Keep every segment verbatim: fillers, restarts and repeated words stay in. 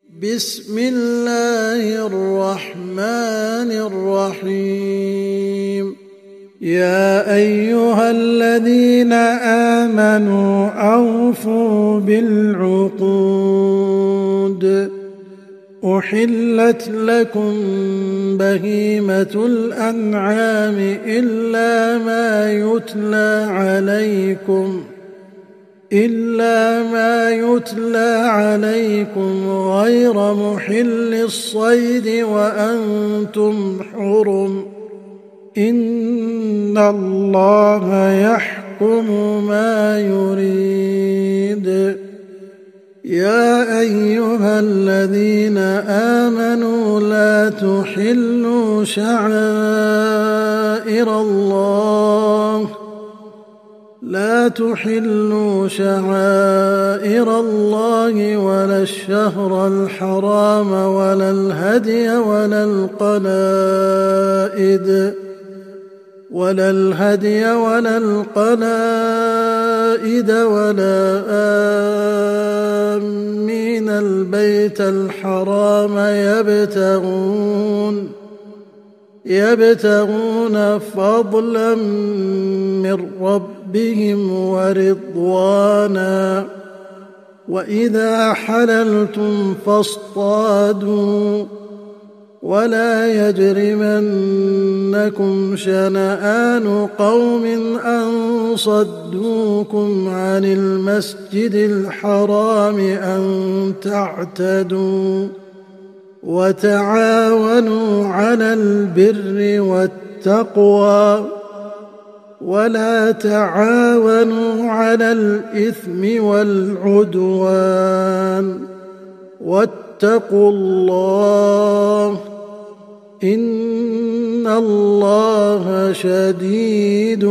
بسم الله الرحمن الرحيم. يا أيها الذين آمنوا أوفوا بالعقود. أحلت لكم بهيمة الأنعام إلا ما يتلى عليكم إلا ما يتلى عليكم غير محل الصيد وأنتم حرم. إن الله يحكم ما يريد. يا أيها الذين آمنوا لا تحلوا شعائر الله لا تحلوا شعائر الله ولا الشهر الحرام ولا الهدي ولا القلائد ولا الهدي ولا القلائد ولا آمين البيت الحرام يبتغون يبتغون فضلا من ربهم ورضوانا. وإذا حللتم فاصطادوا ولا يجرمنكم شنآن قوم أن صدوكم عن المسجد الحرام أن تعتدوا. وتعاونوا على البر والتقوى ولا تعاونوا على الإثم والعدوان. واتقوا الله إن الله شديد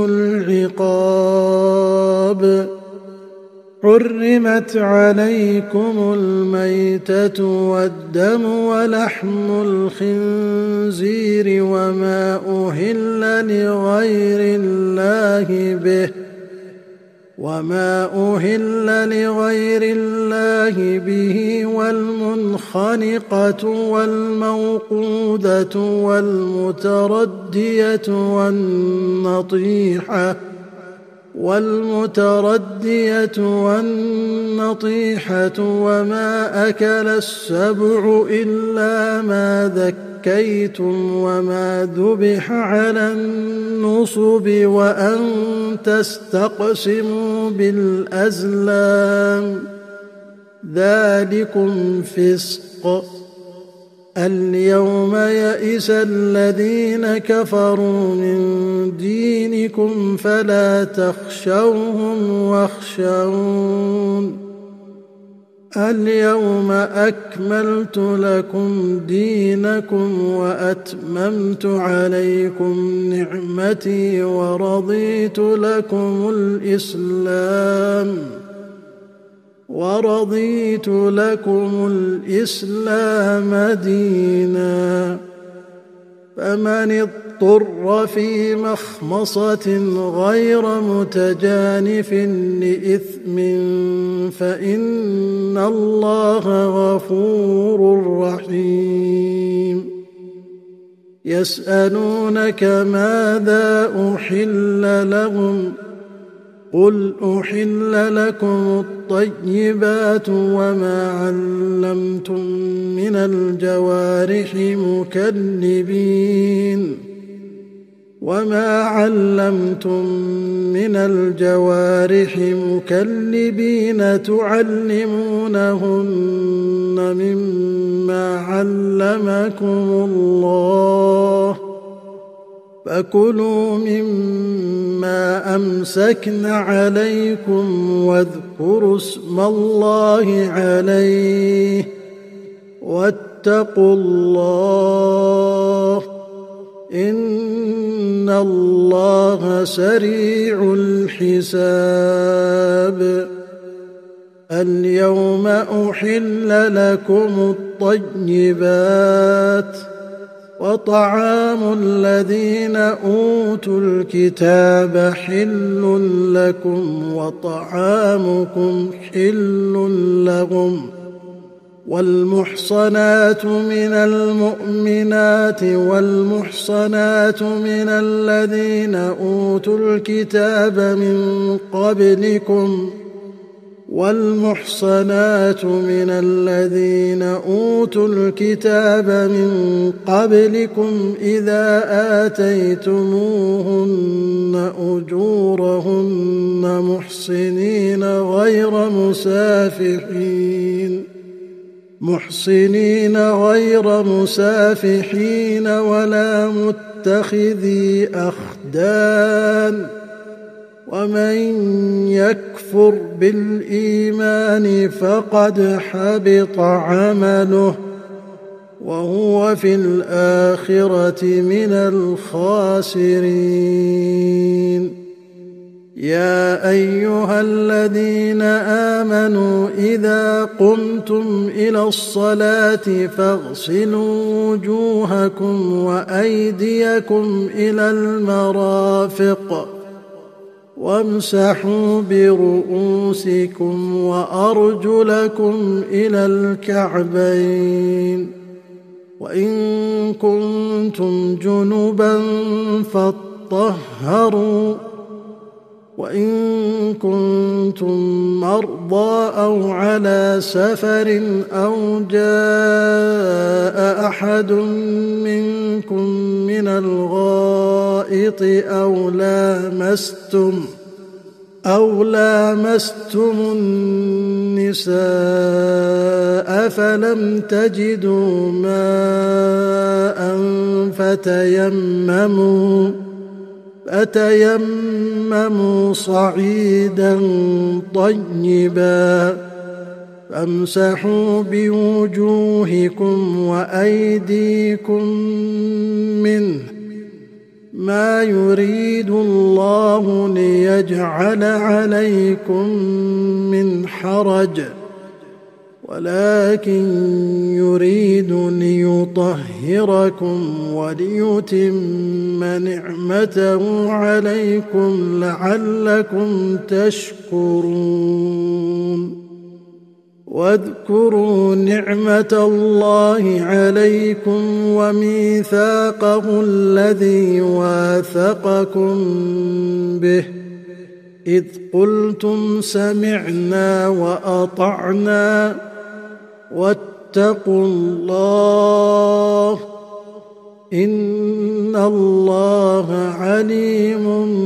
العقاب. حرمت عليكم الميتة والدم ولحم الخنزير وما أهل لغير الله به وما أهل لغير الله به والمنخنقة والموقودة والمتردية والنطيحة والمتردية والنطيحة وما أكل السبع إلا ما ذكيتم وما ذبح على النصب وأن تستقسموا بالأزلام ذلكم فسق. اليوم يئس الذين كفروا من دينكم فلا تخشوهم واخشون. اليوم أكملت لكم دينكم وأتممت عليكم نعمتي ورضيت لكم الإسلام ورضيت لكم الإسلام دينا. فمن اضطر في مخمصة غير متجانف لإثم فإن الله غفور رحيم. يسألونك ماذا أحل لهم قل أحل لكم الطيبات وما علمتم من الجوارح مكلبين وما علمتم من الجوارح مكلبين تعلمونهن مما علمكم الله فكلوا مما أمسكن عليكم واذكروا اسم الله عليه واتقوا الله إن الله سريع الحساب. اليوم أحل لكم الطيبات وطعام الذين أوتوا الكتاب حل لكم وطعامكم حل لهم والمحصنات من المؤمنات والمحصنات من الذين أوتوا الكتاب من قبلكم والمحصنات من الذين أوتوا الكتاب من قبلكم إذا آتيتموهن أجورهن محصنين غير مسافحين محصنين غير مسافحين ولا متخذي أخدان ومن يكفر بالإيمان فقد حبط عمله وهو في الآخرة من الخاسرين. يا أيها الذين آمنوا إذا قمتم إلى الصلاة فاغسلوا وجوهكم وأيديكم إلى المرافق وامسحوا برؤوسكم وأرجلكم إلى الكعبين وإن كنتم جنبا فاطهروا وإن كنتم مرضى أو على سفر أو جاء أحد منكم من الغائط أو لامستم أو لامستم النساء فلم تجدوا ماء فتيمموا فتيمموا صعيدا طيبا فامسحوا بوجوهكم وأيديكم منه ما يريد الله ليجعل عليكم من حرج ولكن يريد ليطهركم وليتم نعمته عليكم لعلكم تشكرون. واذكروا نعمة الله عليكم وميثاقه الذي واثقكم به إذ قلتم سمعنا وأطعنا واتقوا الله إن الله عليم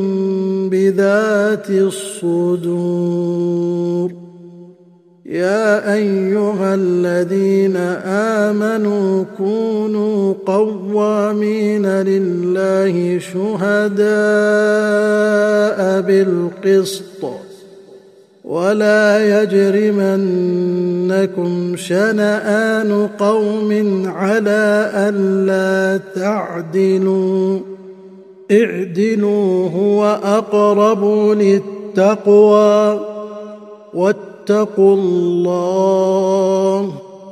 بذات الصدور. يا أيها الذين آمنوا كونوا قوامين لله شهداء بالقسط ولا يجرمنكم شنآن قوم على ألا تعدلوا اعدلوا هو أقرب للتقوى واتقوا الله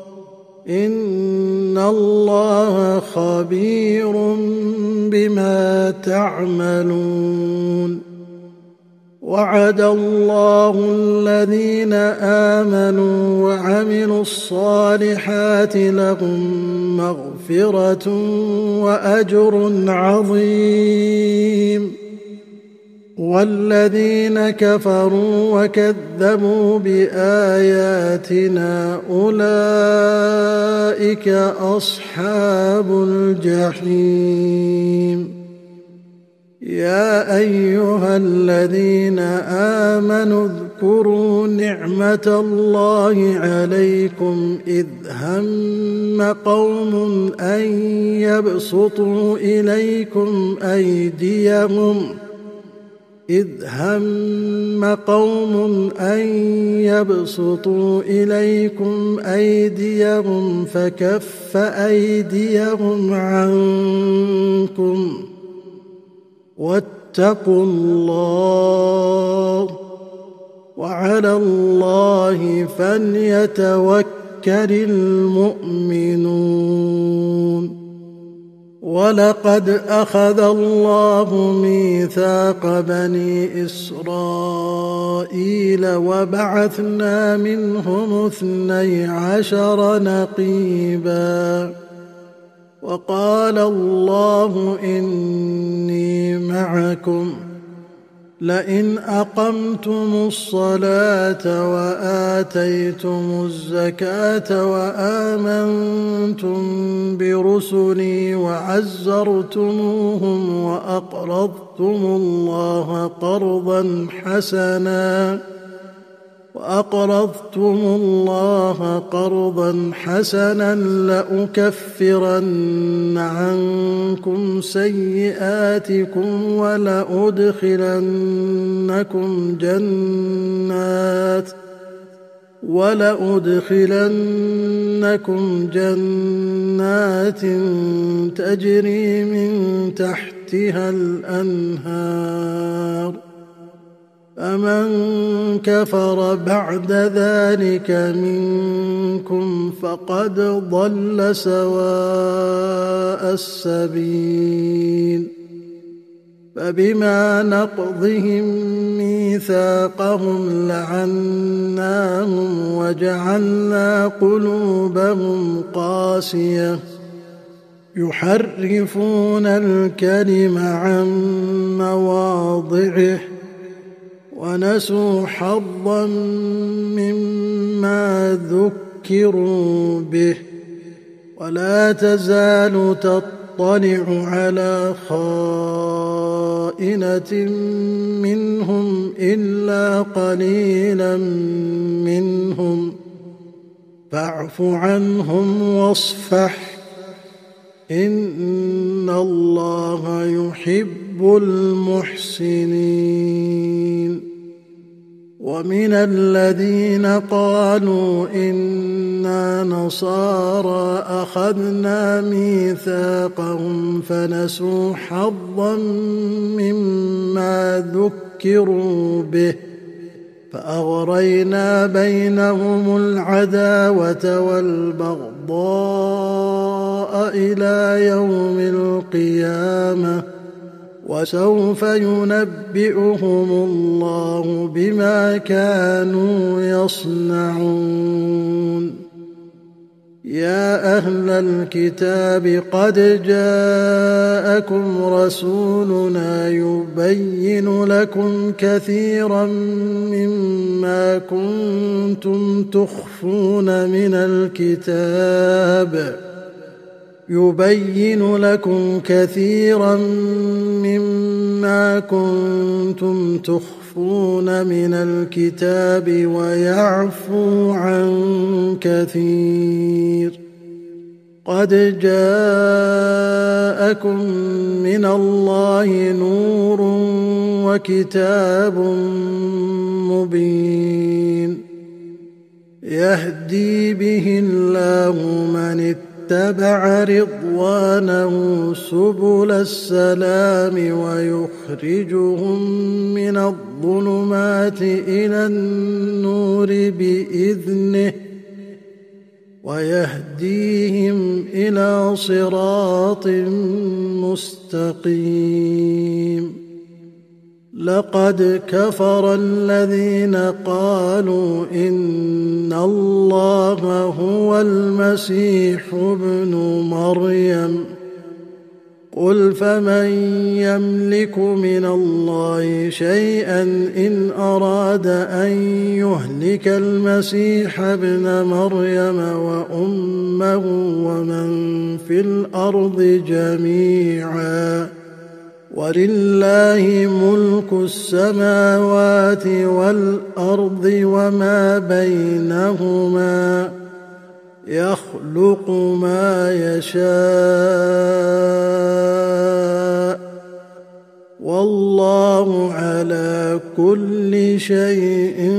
إن الله خبير بما تعملون. وعد الله الذين آمنوا وعملوا الصالحات لهم مغفرة وأجر عظيم. والذين كفروا وكذبوا بآياتنا أولئك أصحاب الجحيم. يا أيها الذين آمنوا اذكروا نعمة الله عليكم إذ هم قوم أن يبسطوا إليكم أيديهم إذ هم قوم أن يبسطوا إليكم أيديهم فكف أيديهم عنكم واتقوا الله وعلى الله فليتوكل المؤمنون. ولقد أخذ الله ميثاق بني إسرائيل وبعثنا منهم اثني عشر نقيبا وقال الله إني معكم لئن أقمتم الصلاة وآتيتم الزكاة وآمنتم برسلي وعزرتموهم وأقرضتم الله قرضا حسنا وأقرضتم الله قرضا حسنا لأكفرن عنكم سيئاتكم ولأدخلنكم جنات ولأدخلنكم جنات تجري من تحتها الأنهار فمن كفر بعد ذلك منكم فقد ضل سواء السبيل فبما نقضهم ميثاقهم لعناهم وجعلنا قلوبهم قاسية يحرفون الكلم عن مواضعه ونسوا حظا مما ذكروا به ولا تزال تطلع على خائنة منهم إلا قليلا منهم فاعف عنهم واصفح إن الله يحب المحسنين ومن الذين قالوا إنا نصارى أخذنا ميثاقهم فنسوا حظا مما ذكروا به فأغرينا بينهم العداوة والبغضاء إلى يوم القيامة وسوف ينبئهم الله بما كانوا يصنعون يا أهل الكتاب قد جاءكم رسولنا يبين لكم كثيرا مما كنتم تخفون من الكتاب يبين لكم كثيرا مما كنتم تخفون من الكتاب ويعفو عن كثير قد جاءكم من الله نور وكتاب مبين يهدي به الله من اتبع رضوانه سبل السلام ويخرجهم من الظلمات إلى النور بإذنه ويهديهم إلى صراط مستقيم لقد كفر الذين قالوا إن الله هو المسيح ابن مريم قل فمن يملك من الله شيئا إن أراد أن يهلك المسيح ابن مريم وأمه ومن في الأرض جميعا ولله ملك السماوات والأرض وما بينهما يخلق ما يشاء والله على كل شيء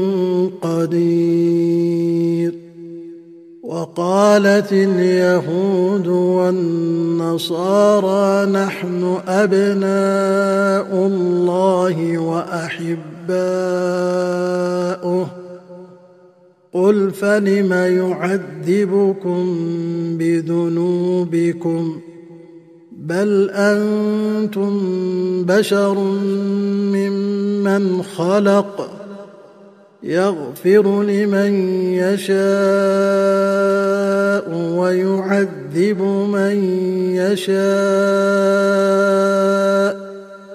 قدير وقالت اليهود والنصارى نحن أبناء الله وأحباؤه قل فلم يعذبكم بذنوبكم بل أنتم بشر ممن خلق يغفر لمن يشاء ويعذب من يشاء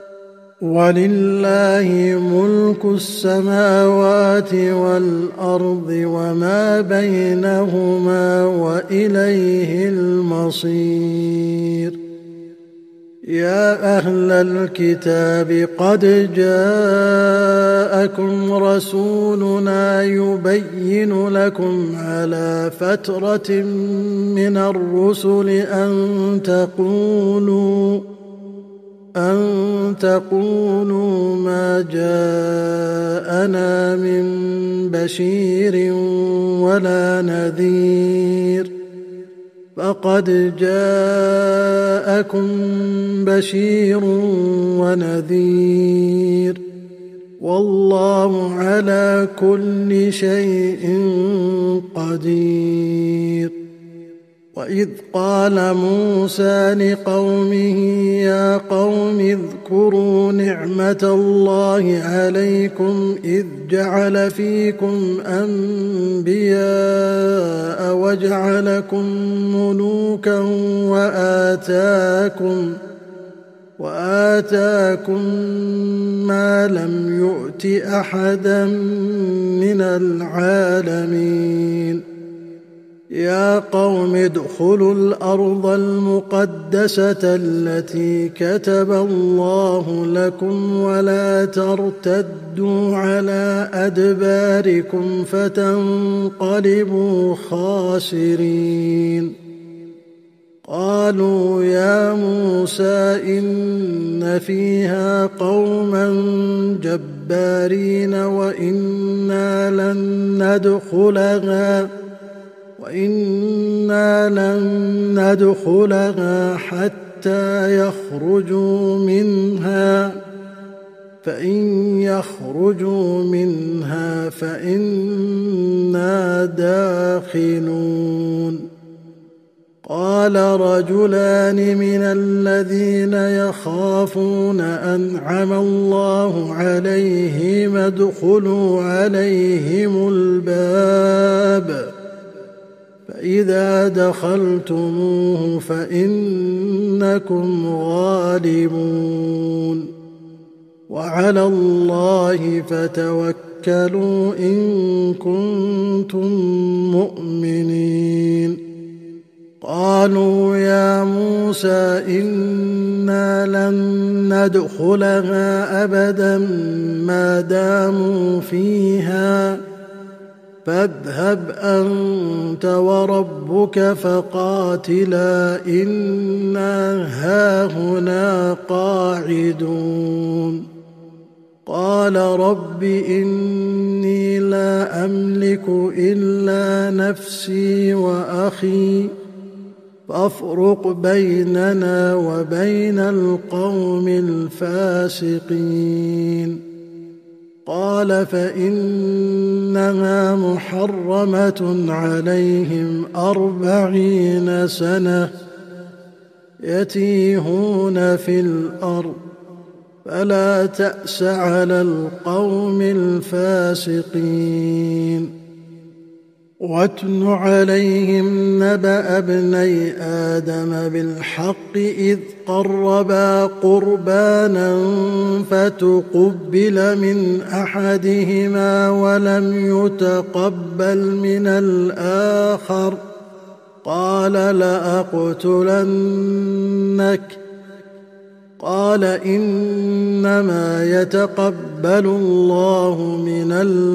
ولله ملك السماوات والأرض وما بينهما وإليه المصير. يا أهل الكتاب قد جاءكم رسولنا يبين لكم على فترة من الرسل أن تقولوا أن تقولوا ما جاءنا من بشير ولا نذير فقد جاءكم بشير ونذير والله على كل شيء قدير. وإذ قال موسى لقومه يا قوم اذكروا نعمة الله عليكم إذ جعل فيكم أنبياء وجعلكم ملوكا وآتاكم وآتاكم ما لم يؤت أحدا من العالمين. يا قوم ادخلوا الأرض المقدسة التي كتب الله لكم ولا ترتدوا على أدباركم فتنقلبوا خاسرين. قالوا يا موسى إن فيها قوما جبارين وإنا لن ندخلها وإنا لن ندخلها حتى يخرجوا منها فإن يخرجوا منها فإنا داخلون. قال رجلان من الذين يخافون أنعم الله عليهم ادخلوا عليهم الباب فإذا دخلتموه فإنكم غالبون وعلى الله فتوكلوا إن كنتم مؤمنين. قالوا يا موسى إنا لن ندخلها أبدا ما داموا فيها فاذهب أنت وربك فقاتلا إنا هاهنا قاعدون. قال رب إني لا أملك إلا نفسي وأخي فافرق بيننا وبين القوم الفاسقين. قال فإنها محرمة عليهم أربعين سنة يتيهون في الأرض فلا تأس على القوم الفاسقين. واتل عليهم نبأ ابني آدم بالحق إذ قربا قربانا فتقبل من أحدهما ولم يتقبل من الآخر قال لأقتلنك قال إنما يتقبل الله من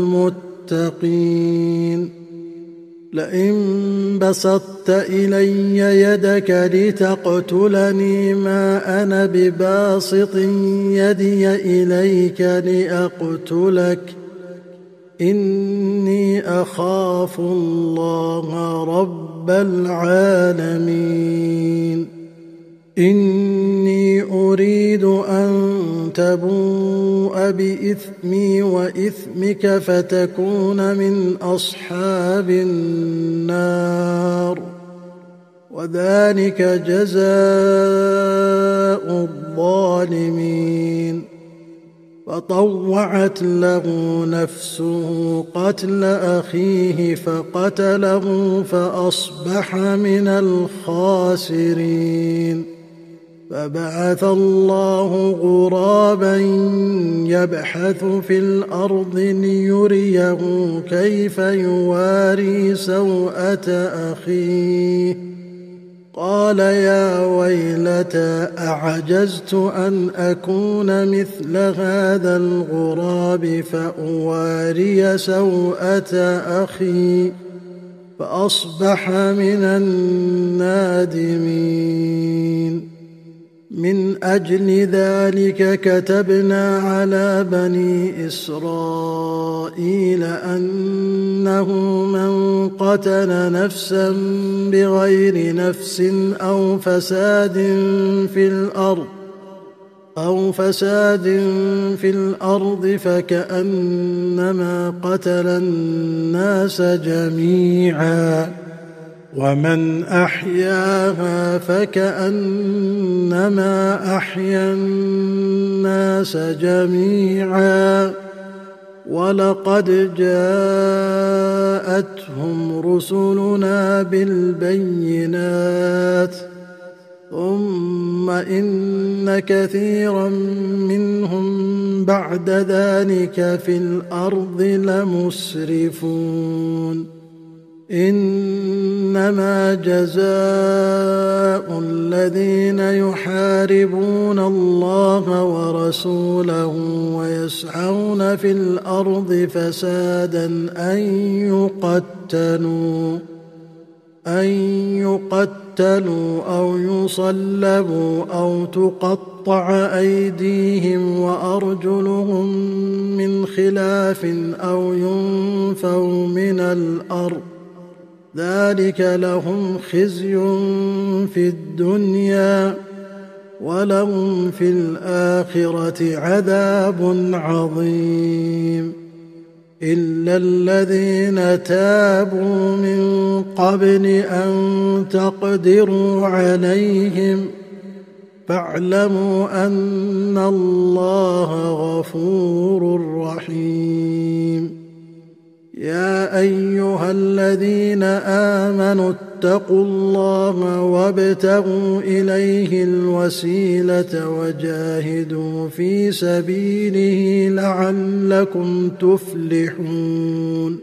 المتقين. لئن بسطت إلي يدك لتقتلني ما أنا بباسط يدي إليك لأقتلك إني أخاف الله رب العالمين. إني أريد أن تبوء بإثمي وإثمك فتكون من أصحاب النار وذلك جزاء الظالمين. فطوعت له نفسه قتل أخيه فقتله فأصبح من الخاسرين. فبعث الله غرابا يبحث في الأرض ليريه كيف يواري سوءة أخيه قال يا ويلتى أعجزت أن أكون مثل هذا الغراب فأواري سوءة أخي فأصبح من النادمين. من أجل ذلك كتبنا على بني إسرائيل أنه من قتل نفسا بغير نفس أو فساد في الأرض أو فساد في الأرض فكأنما قتل الناس جميعا ومن أحياها فكأنما أحيا الناس جميعا ولقد جاءتهم رسلنا بالبينات ثم إن كثيرا منهم بعد ذلك في الأرض لمسرفون. إنما جزاء الذين يحاربون الله ورسوله ويسعون في الأرض فسادا أن يقتلوا أن يقتلوا أو يصلبوا أو تقطع أيديهم وأرجلهم من خلاف أو ينفوا من الأرض ذلك لهم خزي في الدنيا ولهم في الآخرة عذاب عظيم. إلا الذين تابوا من قبل أن تقدروا عليهم فاعلموا أن الله غفور رحيم. يا أيها الذين آمنوا اتقوا الله وابتغوا إليه الوسيلة وجاهدوا في سبيله لعلكم تفلحون.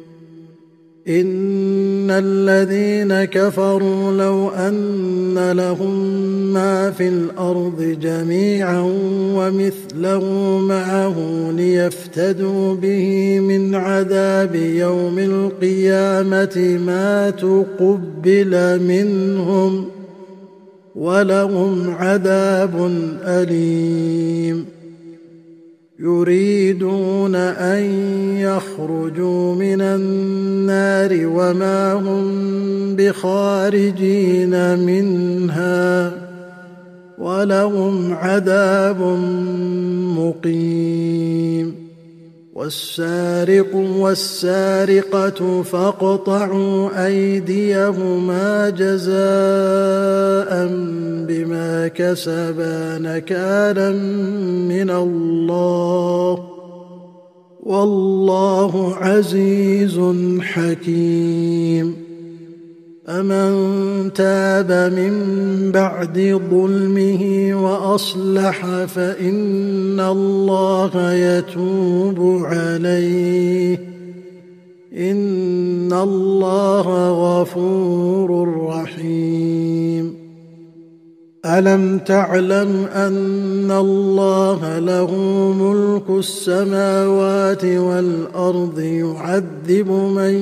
إن الذين كفروا لو أن لهم ما في الأرض جميعا ومثله معه ليفتدوا به من عذاب يوم القيامة ما تقبل منهم ولهم عذاب أليم. يريدون أن يخرجوا من النار وما هم بخارجين منها ولهم عذاب مقيم. والسارق والسارقة فاقطعوا أيديهما جزاء بما كسبا نكالا من الله والله عزيز حكيم. أمن تاب من بعد ظلمه وأصلح فإن الله يتوب عليه إن الله غفور رحيم. ألم تعلم أن الله له ملك السماوات والأرض يعذب من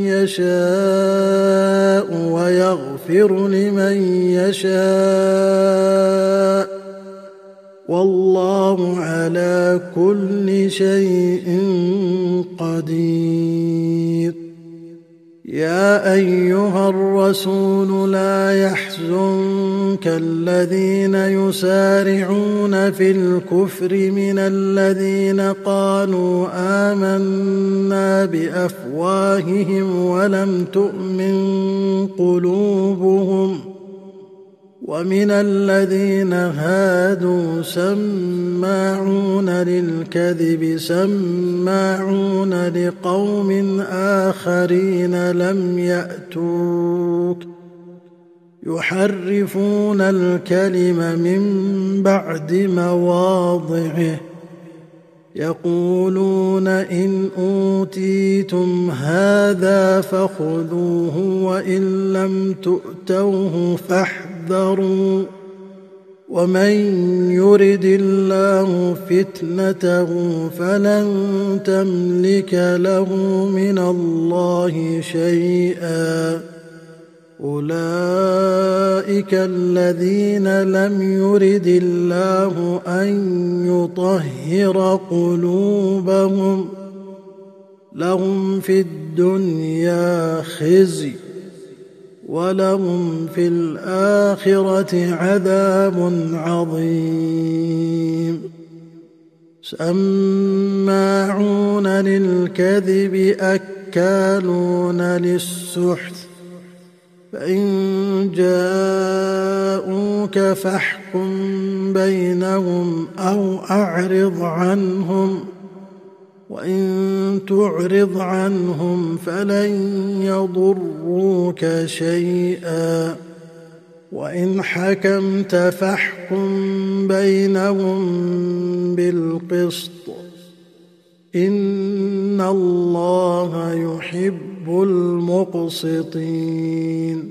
يشاء ويغفر لمن يشاء والله على كل شيء قدير. يا أيها الرسول لا يحزنك الذين يسارعون في الكفر من الذين قالوا آمنا بأفواههم ولم تؤمن قلوبهم ومن الذين هادوا سماعون للكذب سماعون لقوم آخرين لم يأتوك يحرفون الكلم من بعد مواضعه يقولون إن أوتيتم هذا فخذوه وإن لم تؤتوه فاحذروا ومن يرد الله فتنته فلن تملك له من الله شيئا أولئك الذين لم يرد الله أن يطهر قلوبهم لهم في الدنيا خزي ولهم في الآخرة عذاب عظيم سماعون للكذب أكالون للسحت فإن جاءوك فاحكم بينهم أو أعرض عنهم وإن تعرض عنهم فلن يضروك شيئا وإن حكمت فاحكم بينهم بالقسط إن الله يحب المقسطين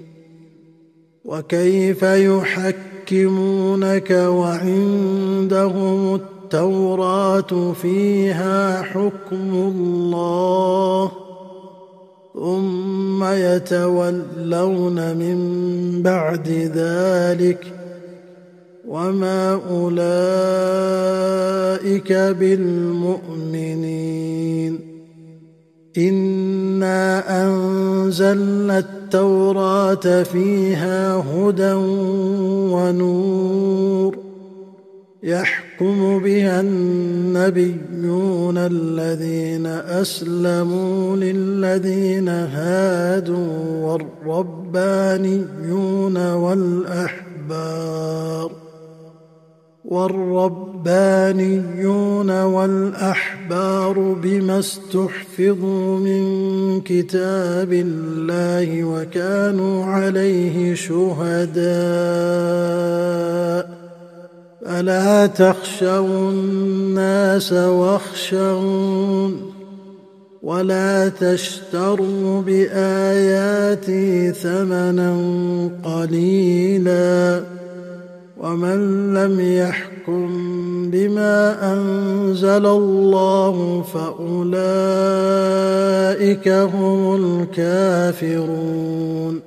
وكيف يحكمونك وعندهم التوراة فيها حكم الله ثم يتولون من بعد ذلك وما أولئك بالمؤمنين إنا أنزلنا التوراة فيها هدى ونور يحكم بها النبيون الذين أسلموا للذين هادوا والربانيون والأحبار والربانيون والأحبار بما استحفظوا من كتاب الله وكانوا عليه شهداء فلا تخشوا الناس واخشون ولا تشتروا بآياتي ثمنا قليلا ومن لم يحكم بما أنزل الله فأولئك هم الكافرون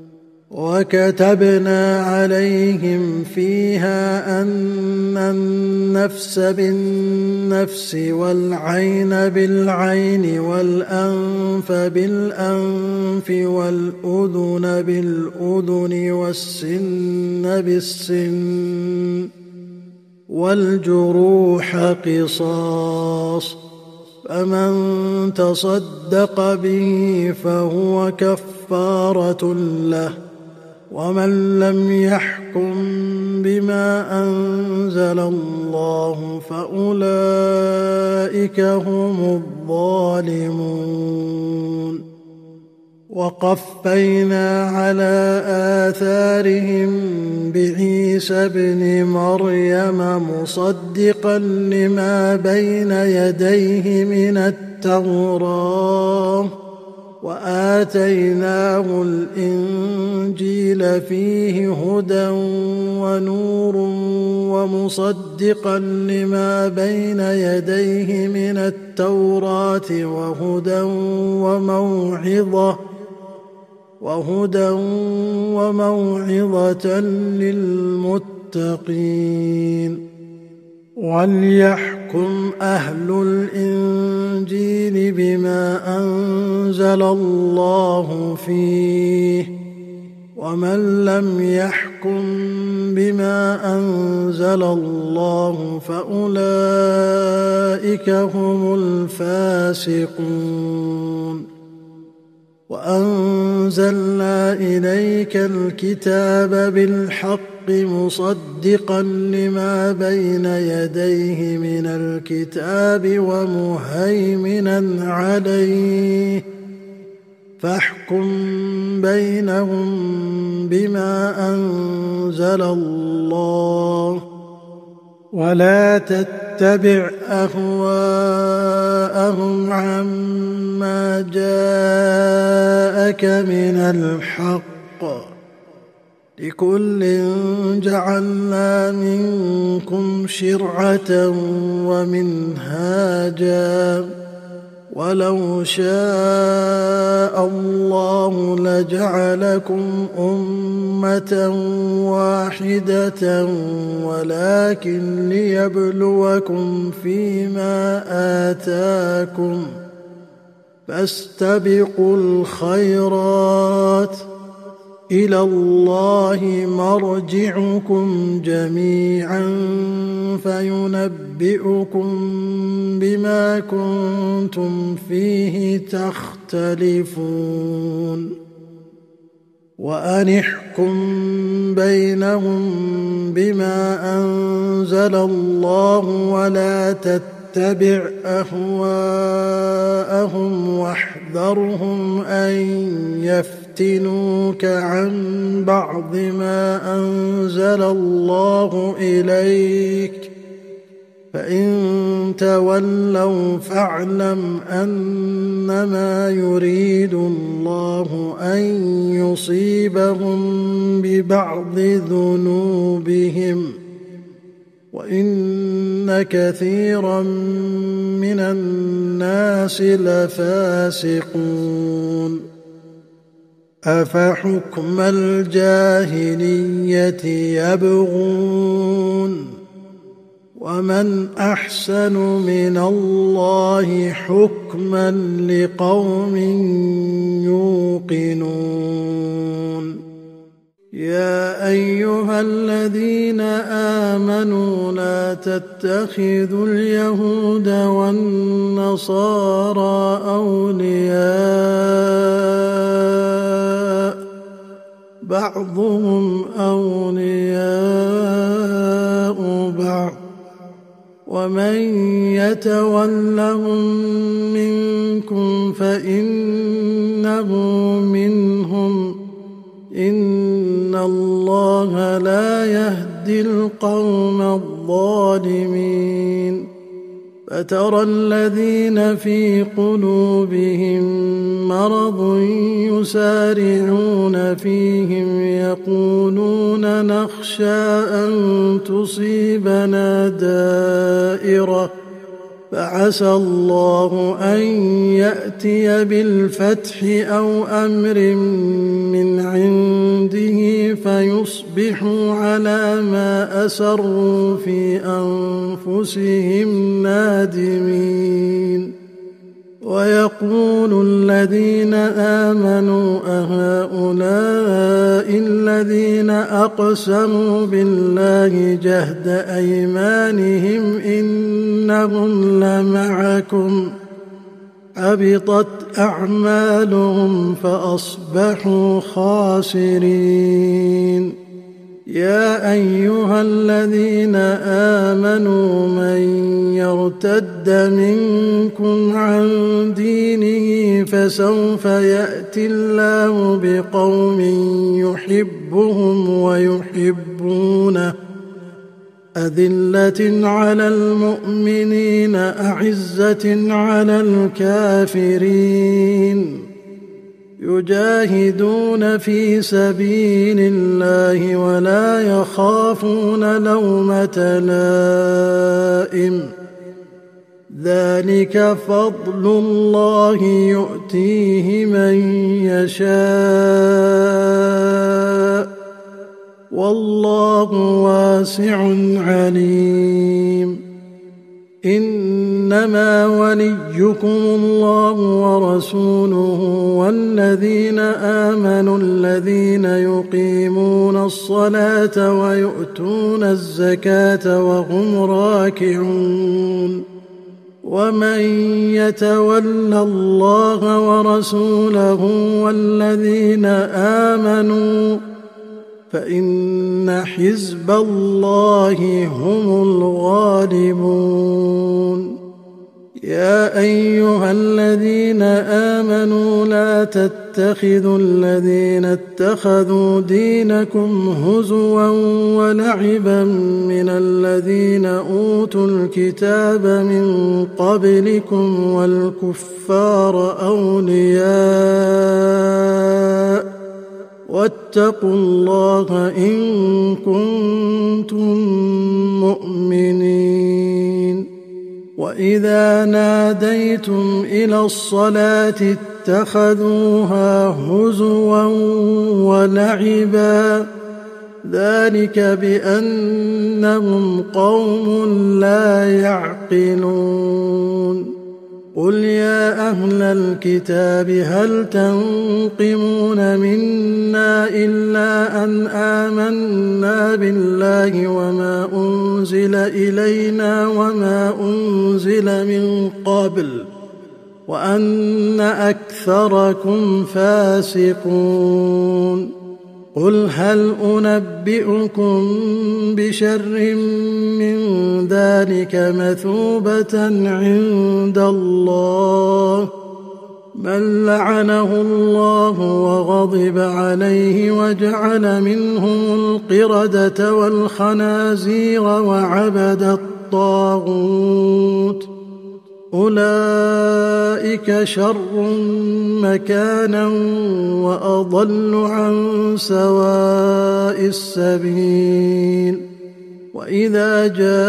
وكتبنا عليهم فيها أن النفس بالنفس والعين بالعين والأنف بالأنف والأذن بالأذن والسن بالسن والجروح قصاص فمن تصدق به فهو كفارة له ومن لم يحكم بما أنزل الله فأولئك هم الظالمون وقفينا على آثارهم بعيسى ابن مريم مصدقا لما بين يديه من التوراة وآتيناه الإنجيل فيه هدى ونور ومصدقا لما بين يديه من التوراة وهدى وموعظة وهدى وموعظة للمتقين وليحكم أهل الإنجيل بما أنزل الله فيه ومن لم يحكم بما أنزل الله فأولئك هم الفاسقون وأنزلنا إليك الكتاب بالحق مصدقا لما بين يديه من الكتاب ومهيمنا عليه فاحكم بينهم بما أنزل الله ولا تتبع أهواءهم عما جاءك من الحق لكل جعلنا منكم شرعة ومنهاجا ولو شاء الله لجعلكم أمة واحدة ولكن ليبلوكم فيما آتاكم فاستبقوا الخيرات إلى الله مرجعكم جميعا فينبئكم بما كنتم فيه تختلفون وأن احكم بينهم بما أنزل الله ولا تتبع أهواءهم واحذرهم أن يفتنوك عن بعض ما أنزل الله إليك فإن تولوا فاعلم أنما يريد الله أن يصيبهم ببعض ذنوبهم وإن كثيرا من الناس لفاسقون أفحكم الجاهلية يبغون ومن أحسن من الله حكما لقوم يوقنون يا أيها الذين آمنوا لا تتخذوا اليهود والنصارى أولياء بعضهم أولياء بعض ومن يتولهم منكم فإنه منهم إن الله لا يهدي القوم الظالمين فترى الذين في قلوبهم مرض يسارعون فيهم يقولون نخشى أن تصيبنا دائرة فعسى الله أن يأتي بالفتح أو أمر من عنده فيصبحوا على ما أسروا في أنفسهم نادمين ويقول الذين آمنوا أهؤلاء الذين أقسموا بالله جهد أيمانهم إنهم لمعكم حبطت أعمالهم فأصبحوا خاسرين يا أيها الذين آمنوا من يرتد منكم عن دينه فسوف يأتي الله بقوم يحبهم ويحبونه أذلة على المؤمنين أعزة على الكافرين يجاهدون في سبيل الله ولا يخافون لومة لائم ذلك فضل الله يؤتيه من يشاء والله واسع عليم إنما وليكم الله ورسوله والذين آمنوا الذين يقيمون الصلاة ويؤتون الزكاة وهم راكعون ومن يتول الله ورسوله والذين آمنوا فإن حزب الله هم الغالبون. يا أيها الذين آمنوا لا تتخذوا الذين اتخذوا دينكم هزوا ولعبا من الذين أوتوا الكتاب من قبلكم والكفار أولياء واتقوا الله إن كنتم مؤمنين. وإذا ناديتم إلى الصلاة اتخذوها هزوا ولعبا ذلك بأنهم قوم لا يعقلون. قل يا أهل الكتاب هل تنقمون منا إلا أن آمنا بالله وما أنزل إلينا وما أنزل من قبل وأن أكثركم فاسقون. قل هل أنبئكم بشر من ذلك مثوبة عند الله من لعنه الله وغضب عليه وجعل منهم القردة والخنازير وعبد الطاغوت أولئك شر مكانا وأضل عن سواء السبيل. وإذا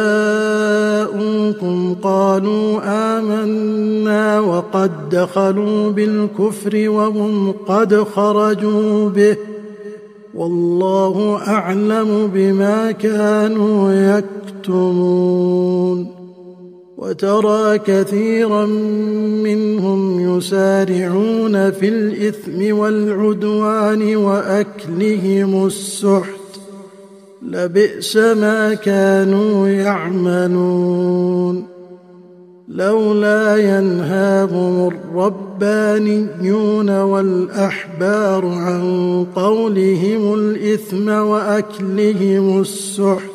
جاءوكم قالوا آمنا وقد دخلوا بالكفر وهم قد خرجوا به والله أعلم بما كانوا يكتمون. وترى كثيرا منهم يسارعون في الإثم والعدوان وأكلهم السحت لبئس ما كانوا يعملون. لولا ينهاهم الربانيون والأحبار عن قولهم الإثم وأكلهم السحت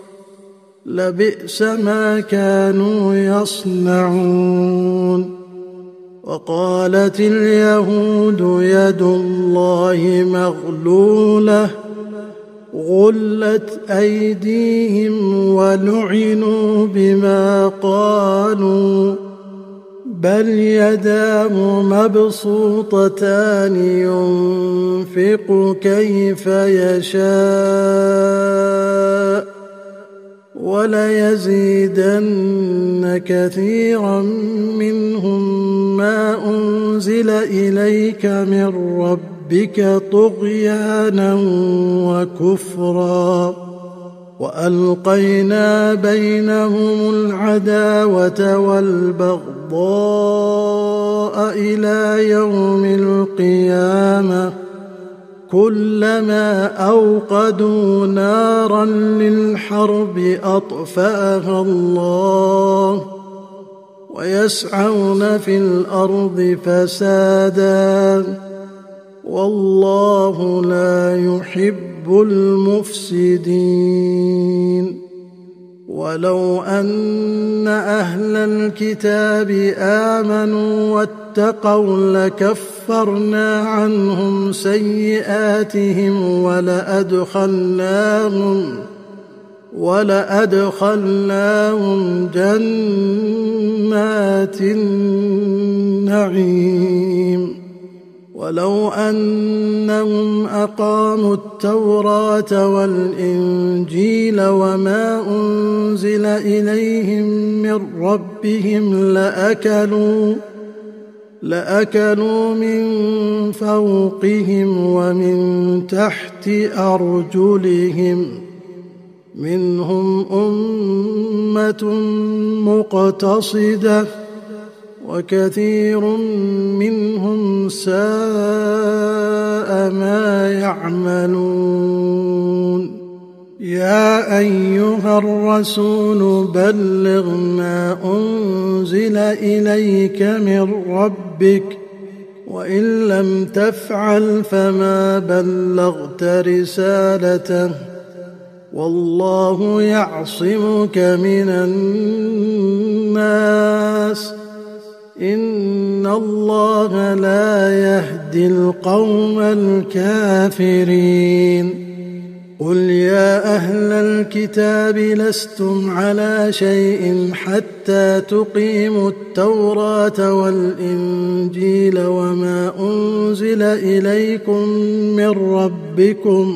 لبئس ما كانوا يصنعون. وقالت اليهود يد الله مغلولة غلت أيديهم ولعنوا بما قالوا بل يداه مبسوطتان ينفق كيف يشاء وليزيدن كثيرا منهم ما أنزل إليك من ربك طغيانا وكفرا وألقينا بينهم العداوة والبغضاء إلى يوم القيامة كلما أوقدوا نارا للحرب أطفأها الله ويسعون في الأرض فسادا والله لا يحب المفسدين. ولو أن أهل الكتاب آمنوا واتقوا لكفرنا عنهم سيئاتهم ولأدخلناهم ولأدخلناهم جنات النعيم. ولو أنهم أقاموا التوراة والإنجيل وما أنزل إليهم من ربهم لأكلوا لأكلوا من فوقهم ومن تحت أرجلهم منهم أمة مقتصدة وكثير منهم ساء ما يعملون. يا أيها الرسول بلغ ما أنزل إليك من ربك وإن لم تفعل فما بلغت رسالته والله يعصمك من الناس إن الله لا يهدي القوم الكافرين قل يا أهل الكتاب لستم على شيء حتى تقيموا التوراة والإنجيل وما أنزل إليكم من ربكم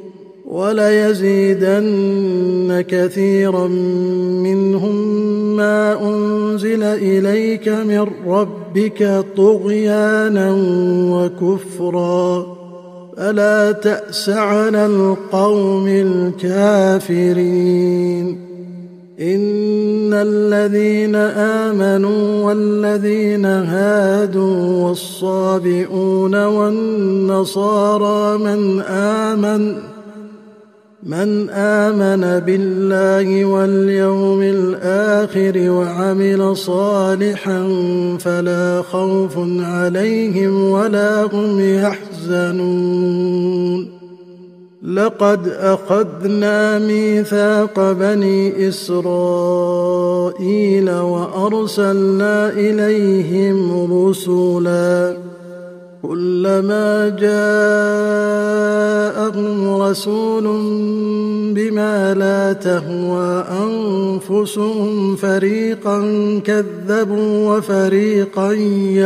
وليزيدن كثيرا منهم ما أنزل إليك من ربك طغيانا وكفرا فلا تأس على القوم الكافرين إن الذين آمنوا والذين هادوا والصابئون والنصارى من آمن من آمن بالله واليوم الآخر وعمل صالحا فلا خوف عليهم ولا هم يحزنون لقد أخذنا ميثاق بني إسرائيل وأرسلنا إليهم رسلا كلما جاءهم رسول بما لا تهوى أنفسهم فريقا كذبوا وفريقا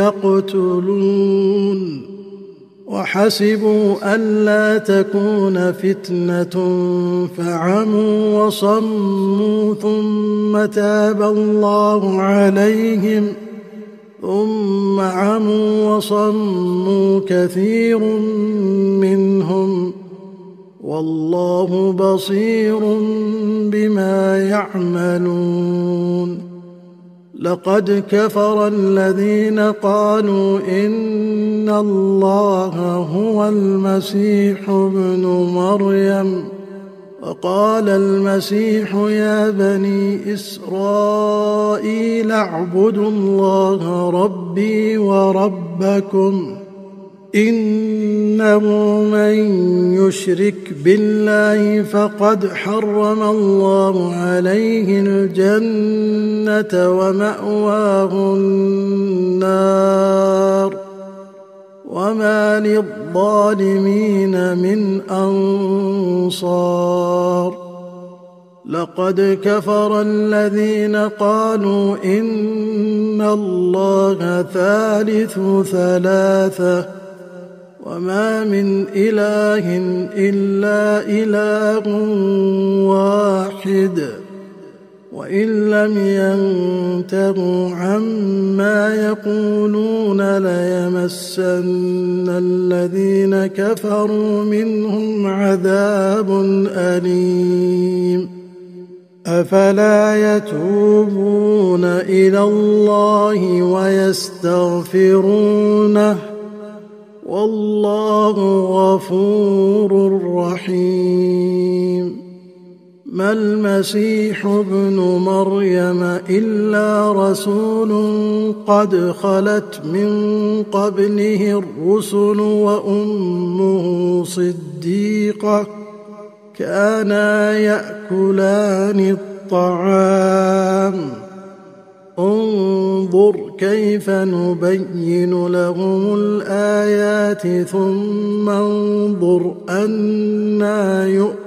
يقتلون وحسبوا ألا تكون فتنة فعموا وصموا ثم تاب الله عليهم ثم عموا وصموا كثير منهم والله بصير بما يعملون لقد كفر الذين قالوا إن الله هو المسيح ابن مريم وقال المسيح يا بني إسرائيل اعبدوا الله ربي وربكم إنه من يشرك بالله فقد حرم الله عليه الجنة ومأواه النار وما للظالمين من أنصار لقد كفر الذين قالوا إن الله ثالث ثلاثة وما من إله إلا إله واحد وإن لم ينتهوا عما يقولون ليمسن الذين كفروا منهم عذاب أليم أفلا يتوبون إلى الله ويستغفرونه والله غفور رحيم ما المسيح ابن مريم إلا رسول قد خلت من قبله الرسل وأمه صديقة كانا يأكلان الطعام انظر كيف نبين لهم الآيات ثم انظر أنى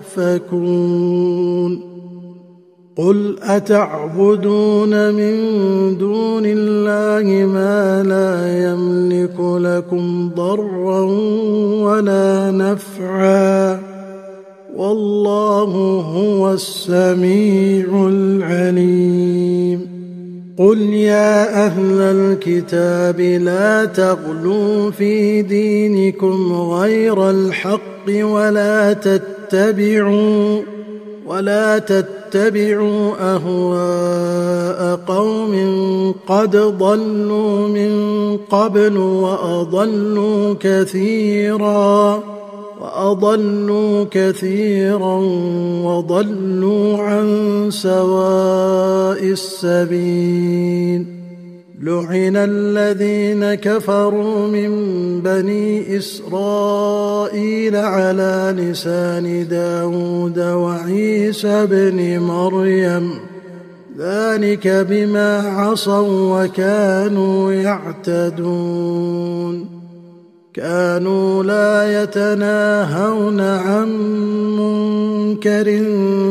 يؤفكون قل أتعبدون من دون الله ما لا يملك لكم ضرا ولا نفعا والله هو السميع العليم قل يا أهل الكتاب لا تغلوا في دينكم غير الحق ولا تتبعوا ولا تتبعوا أهواء قوم قد ضلوا من قبل وأضلوا كثيرا وأضلوا كثيرا وضلوا عن سواء السبيل. لعن الذين كفروا من بني إسرائيل على لسان داود وعيسى بن مريم ذلك بما عصوا وكانوا يعتدون. كانوا لا يتناهون عن منكر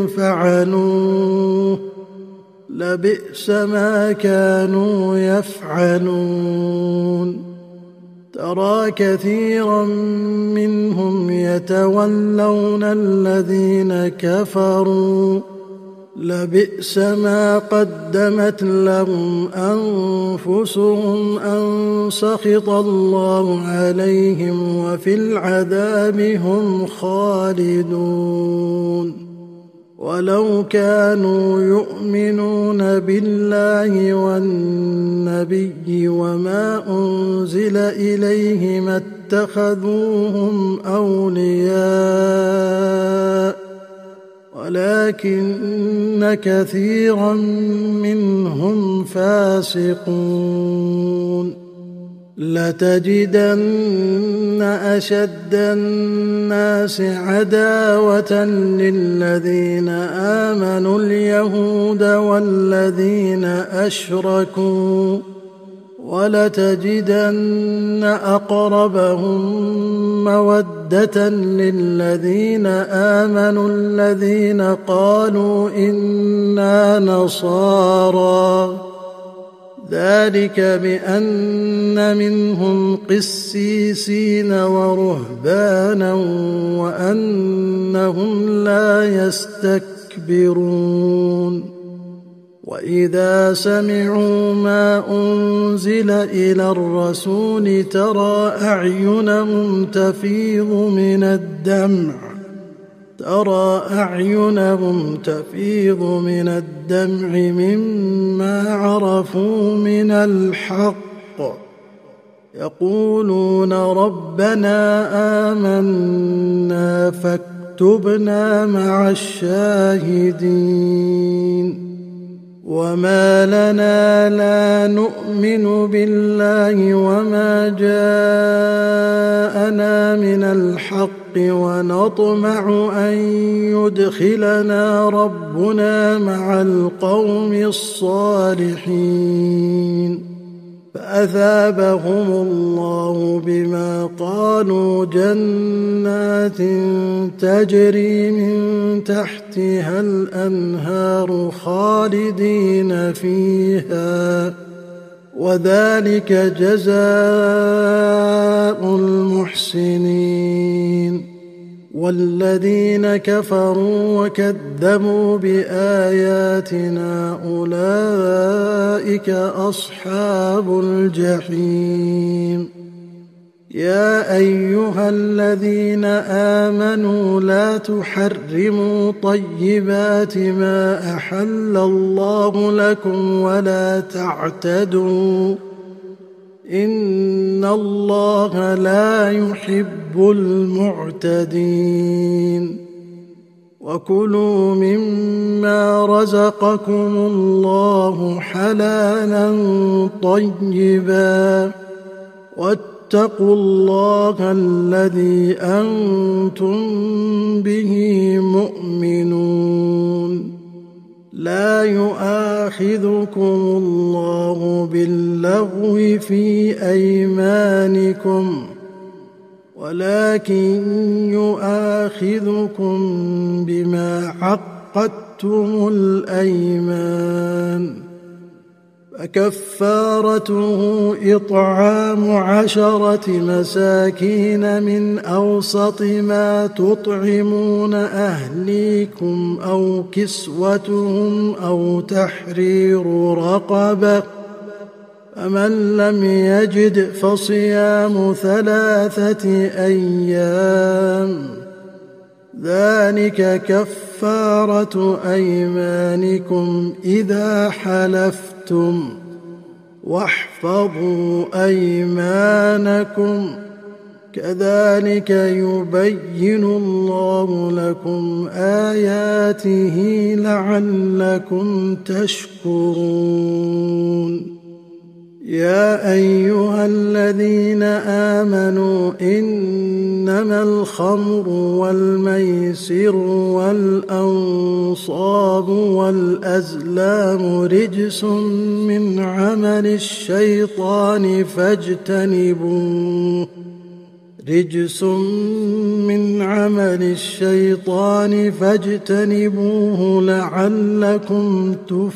فعلوه لبئس ما كانوا يفعلون. ترى كثيرا منهم يتولون الذين كفروا لبئس ما قدمت لهم أنفسهم أن سخط الله عليهم وفي العذاب هم خالدون. ولو كانوا يؤمنون بالله والنبي وما أنزل إليه ما اتخذوهم أولياء ولكن كثيرا منهم فاسقون. لتجدن أشد الناس عداوة للذين آمنوا اليهود والذين أشركوا ولتجدن أقربهم مودة للذين آمنوا الذين قالوا إنا نصارى ذلك بأن منهم قسيسين ورهبانا وأنهم لا يستكبرون. وإذا سمعوا ما أنزل إلى الرسول ترى أعينهم تفيض من الدمع ترى أعينهم تفيض من الدمع مما عرفوا من الحق يقولون ربنا آمنا فاكتبنا مع الشاهدين. وما لنا لا نؤمن بالله وما جاءنا من الحق ونطمع أن يدخلنا ربنا مع القوم الصالحين. فأثابهم الله بما قالوا جنات تجري من تحتها الأنهار خالدين فيها وذلك جزاء المحسنين. والذين كفروا وكذبوا بآياتنا أولئك أصحاب الجحيم. يا أيها الذين آمنوا لا تحرموا طيبات ما أحل الله لكم ولا تعتدوا إن الله لا يحب المعتدين. وكلوا مما رزقكم الله حلالا طيبا واتقوا الله الذي أنتم به مؤمنون. لا يؤاخذكم الله باللغو في أيمانكم ولكن يؤاخذكم بما عقدتم الأيمان. فكفارته إطعام عشرة مساكين من أوسط ما تطعمون أهليكم أو كسوتهم أو تحرير رقبة فمن لم يجد فصيام ثلاثة أيام ذلك كفارة أيمانكم إذا حلفتم واحفظوا أيمانكم كذلك يبين الله لكم آياته لعلكم تشكرون. يا أيها الذين آمنوا إنما الخمر والميسر والأنصاب والأزلام رجس من عمل الشيطان فاجتنبوه رجس من عمل الشيطان فاجتنبوه لعلكم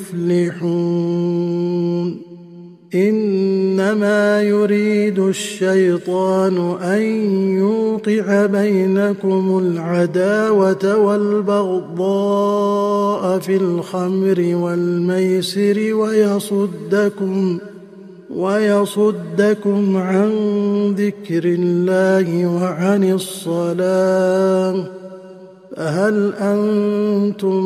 تفلحون. إنما يريد الشيطان أن يوقع بينكم العداوة والبغضاء في الخمر والميسر ويصدكم ويصدكم عن ذكر الله وعن الصلاة فهل أنتم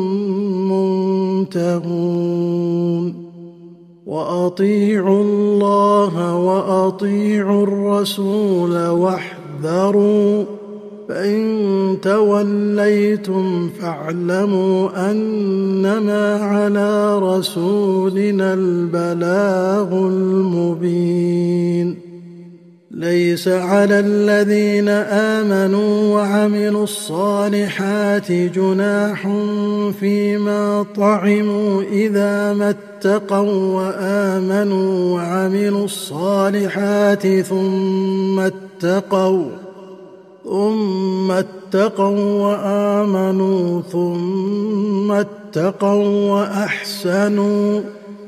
منتهون؟ وأطيعوا الله وأطيعوا الرسول واحذروا فإن توليتم فاعلموا أنما على رسولنا البلاغ المبين. ليس على الذين آمنوا وعملوا الصالحات جناح فيما طعموا إذا ما اتقوا وآمنوا وعملوا الصالحات ثم اتقوا ثم اتقوا وآمنوا ثم اتقوا وأحسنوا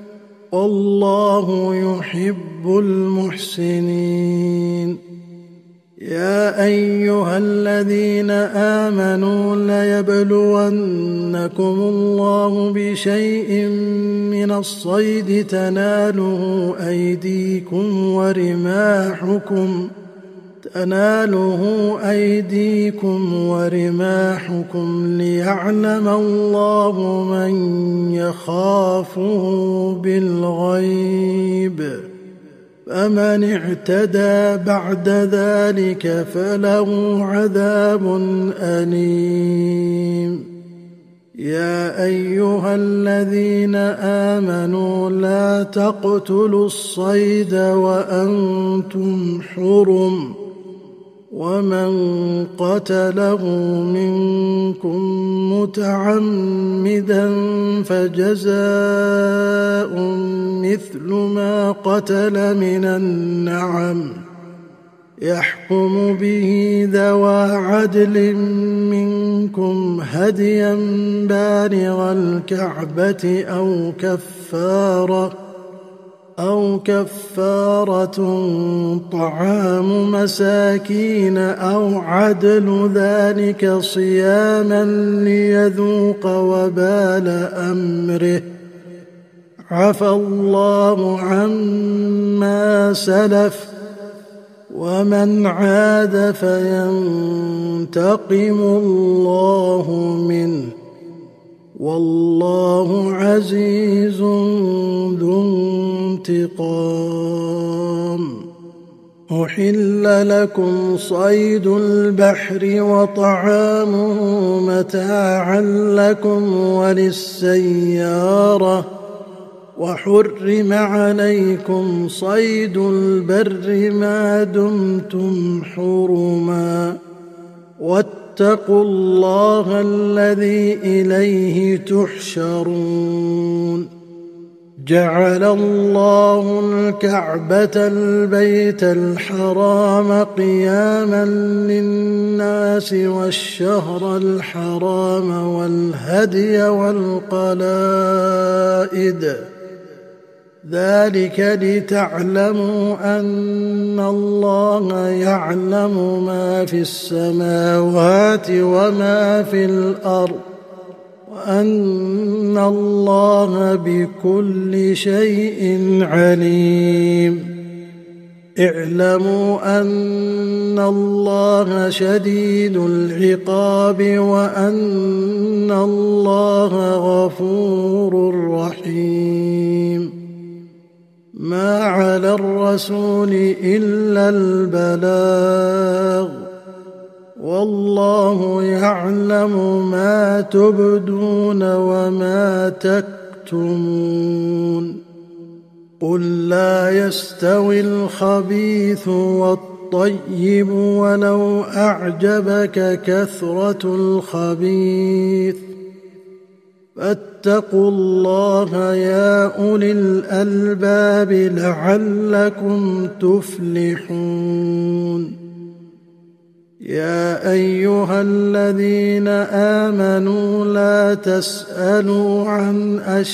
والله يحب المحسنين. يا أيها الذين آمنوا ليبلونكم الله بشيء من الصيد تناله أيديكم ورماحكم تناله أيديكم ورماحكم ليعلم الله من يخافه بالغيب فمن اعتدى بعد ذلك فله عذاب أليم. يا أيها الذين آمنوا لا تقتلوا الصيد وأنتم حرم ومن قتله منكم متعمدا فجزاء مثل ما قتل من النعم يحكم به ذوى عدل منكم هديا بالغ الكعبة أو كفارة أو كفارة طعام مساكين أو عدل ذلك صياما ليذوق وبال أمره عفى الله عما سلف ومن عاد فينتقم الله منه والله عزيز ذو انتقام. أحل لكم صيد البحر وطعامه متاعا لكم وللسيارة وحرم عليكم صيد البر ما دمتم حرما واتقوا الله الذي إليه تحشرون. جعل الله الكعبة البيت الحرام قياما للناس والشهر الحرام والهدي والقلائد ذلك لتعلموا أن الله يعلم ما في السماوات وما في الأرض وأن الله بكل شيء عليم. اعلموا أن الله شديد العقاب وأن الله غفور رحيم. ما على الرسول إلا البلاغ والله يعلم ما تبدون وما تكتمون قل لا يستوي الخبيث والطيب ولو أعجبك كثرة الخبيث فاتقوا الله يا أولي الألباب لعلكم تفلحون يا أيها الذين آمنوا لا تسألوا عن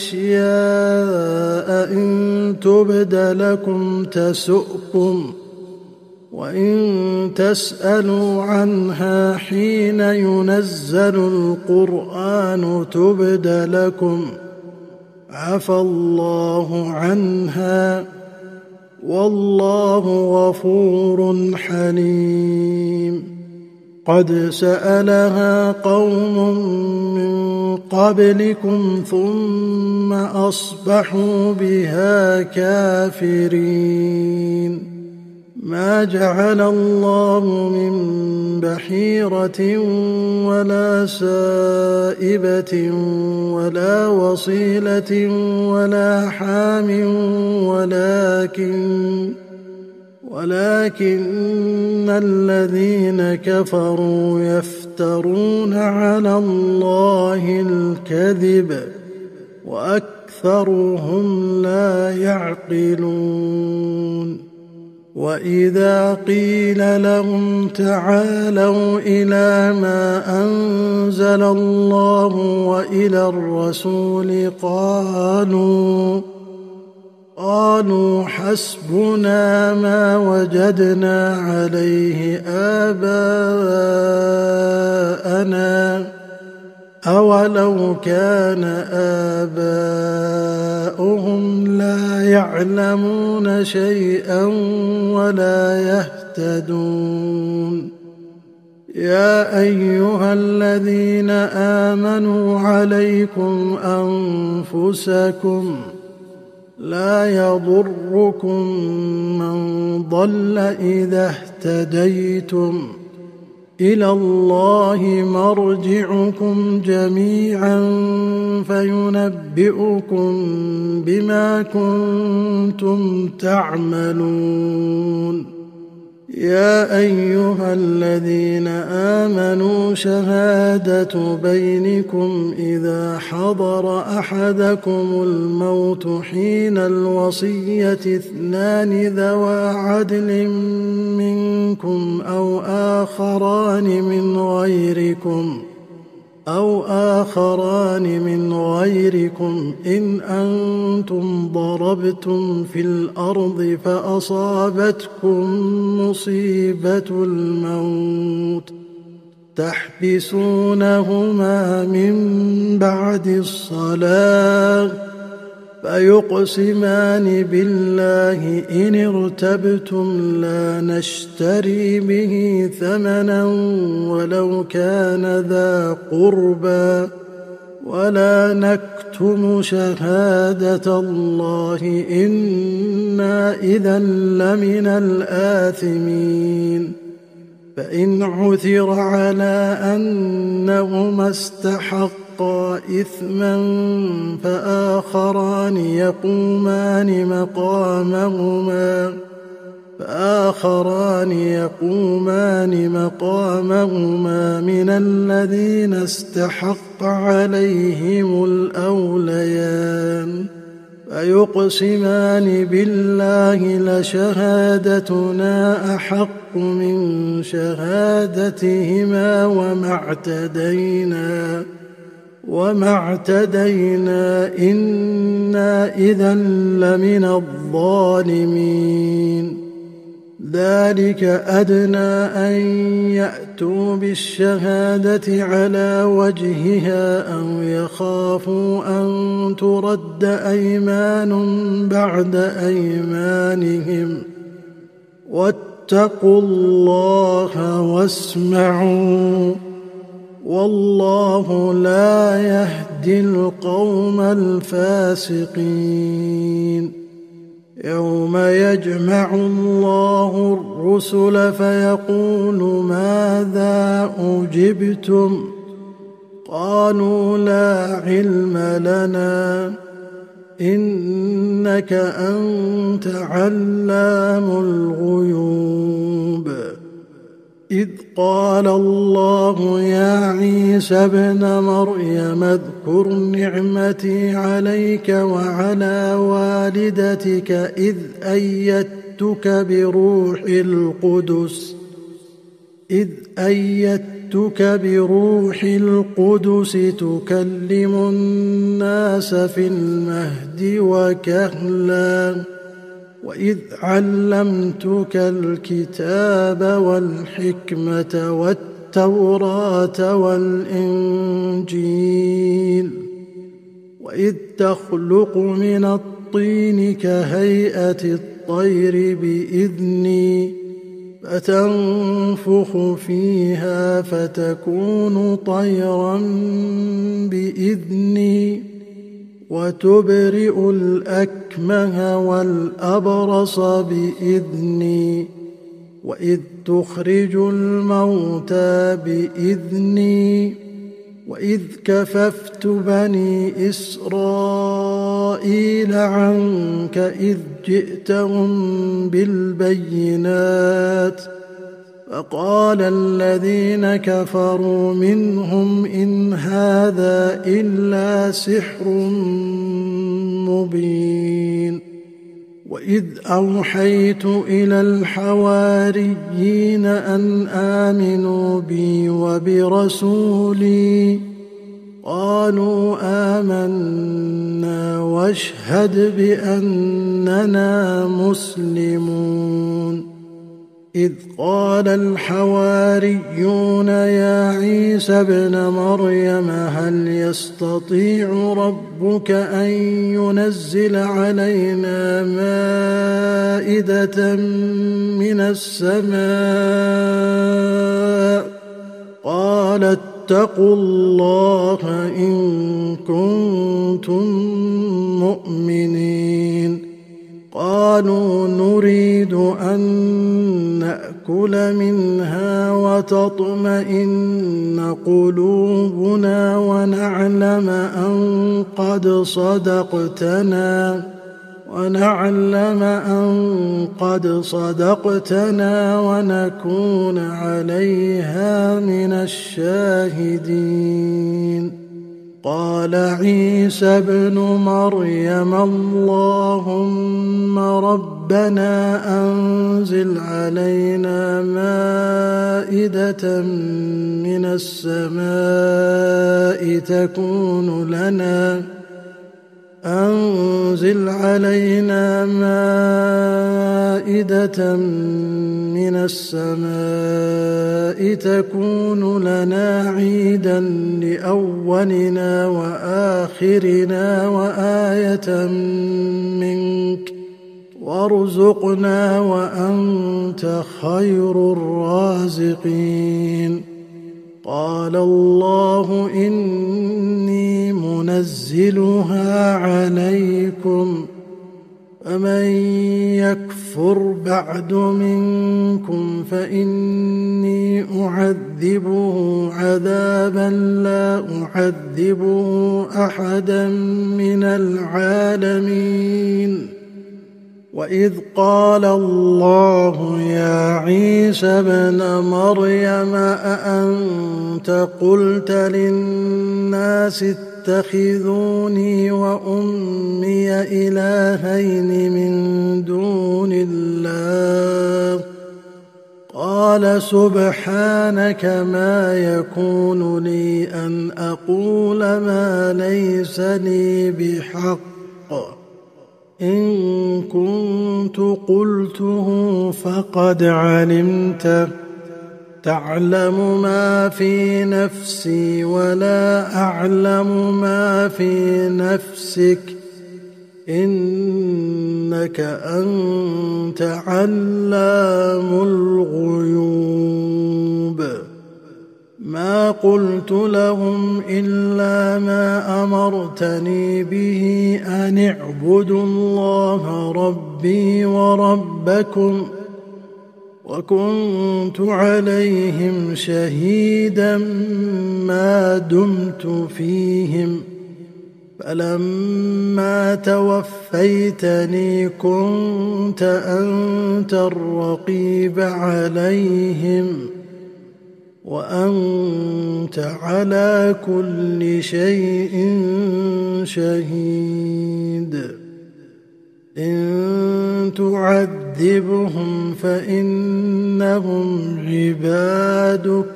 أشياء إن تبد لكم تسؤكم وإن تسألوا عنها حين ينزل القرآن تبد لكم عفى الله عنها والله غفور حليم قد سألها قوم من قبلكم ثم أصبحوا بها كافرين ما جعل الله من بحيرة ولا سائبة ولا وصيلة ولا حام ولكن ولكن الذين كفروا يفترون على الله الكذب وأكثرهم لا يعقلون وإذا قيل لهم تعالوا إلى ما أنزل الله وإلى الرسول قالوا قالوا حسبنا ما وجدنا عليه آباءنا أولو كان آباؤهم لا يعلمون شيئا ولا يهتدون يا أيها الذين آمنوا عليكم أنفسكم لا يضركم من ضل إذا اهتديتم إلى الله مرجعكم جميعا فينبئكم بما كنتم تعملون يا أيها الذين آمنوا شهادة بينكم إذا حضر أحدكم الموت حين الوصية اثنان ذوى عدل منكم أو آخران من غيركم أو آخران من غيركم إن أنتم ضربتم في الأرض فأصابتكم مصيبة الموت تحبسونهما من بعد الصلاة فيقسمان بالله إن ارتبتم لا نشتري به ثمنا ولو كان ذا قربى ولا نكتم شهادة الله إنا إذا لمن الآثمين فإن عثر على أنهما استحقا إثما فآخران يقومان مقامهما فآخران يقومان مقامهما من الذين استحق عليهم الأوليان فيقسمان بالله لشهادتنا أحق من شهادتهما وما اعتدينا وما اعتدينا إنا إذا لمن الظالمين ذلك أدنى أن يأتوا بالشهادة على وجهها أو يخافوا أن ترد أيمان بعد أيمانهم واتقوا الله واسمعوا والله لا يهدي القوم الفاسقين يوم يجمع الله الرسل فيقول ماذا أجبتم قالوا لا علم لنا إنك أنت علام الغيوب إذ قال الله يا عيسى ابن مريم اذكر نعمتي عليك وعلى والدتك إذ أيدتك بروح القدس إذ أيدتك بروح القدس تكلم الناس في المهد وكهلا وإذ علمتك الكتاب والحكمة والتوراة والإنجيل وإذ تخلق من الطين كهيئة الطير بإذني فتنفخ فيها فتكون طيرا بإذني وتبرئ الأكمه والأبرص بإذني وإذ تخرج الموتى بإذني وإذ كففت بني إسرائيل عنك إذ جئتهم بالبينات فقال الذين كفروا منهم إن هذا إلا سحر مبين وإذ أوحيت إلى الحواريين أن آمنوا بي وبرسولي قالوا آمنا واشهد بأننا مسلمون إذ قال الحواريون يا عيسى ابن مريم هل يستطيع ربك أن ينزل علينا مائدة من السماء قال اتقوا الله إن كنتم مؤمنين قالوا نريد أن نأكل منها وتطمئن قلوبنا ونعلم أن قد صدقتنا ونعلم أن قد صدقتنا ونكون عليها من الشاهدين قال عيسى ابن مريم اللهم ربنا أنزل علينا مائدة من السماء تكون لنا أنزل علينا مائدة من السماء تكون لنا عيدا لأولنا وآخرنا وآية منك وارزقنا وأنت خير الرازقين قال الله إني منزلها عليكم فمن يكفر بعد منكم فإني أعذبه عذابا لا أعذبه أحدا من العالمين وإذ قال الله يا عيسى ابن مريم أأنت قلت للناس اتخذوني وأمي إلهين من دون الله قال سبحانك ما يكون لي أن أقول ما ليس لي بحق إن كنت قلته فقد علمته تعلم ما في نفسي ولا أعلم ما في نفسك إنك أنت علام الغيوب ما قلت لهم إلا ما أمرتني به أن اعبدوا الله ربي وربكم وكنت عليهم شهيدا ما دمت فيهم فلما توفيتني كنت أنت الرقيب عليهم وأنت على كل شيء شهيد إن تعذبهم فإنهم عبادك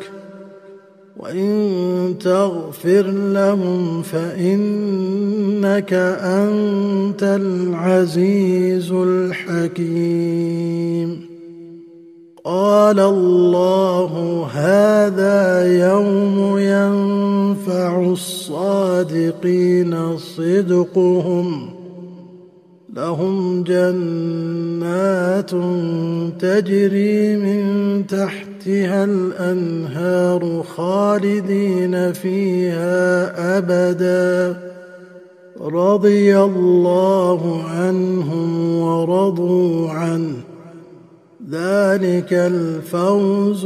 وإن تغفر لهم فإنك أنت العزيز الحكيم قال الله هذا يوم ينفع الصادقين صدقهم لهم جنات تجري من تحتها الأنهار خالدين فيها أبدا رضي الله عنهم ورضوا عنه ذلك الفوز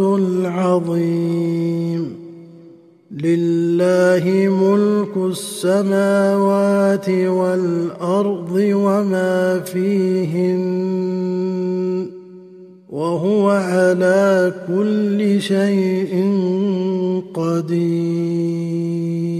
العظيم لله ملك السماوات والأرض وما فيهن وهو على كل شيء قدير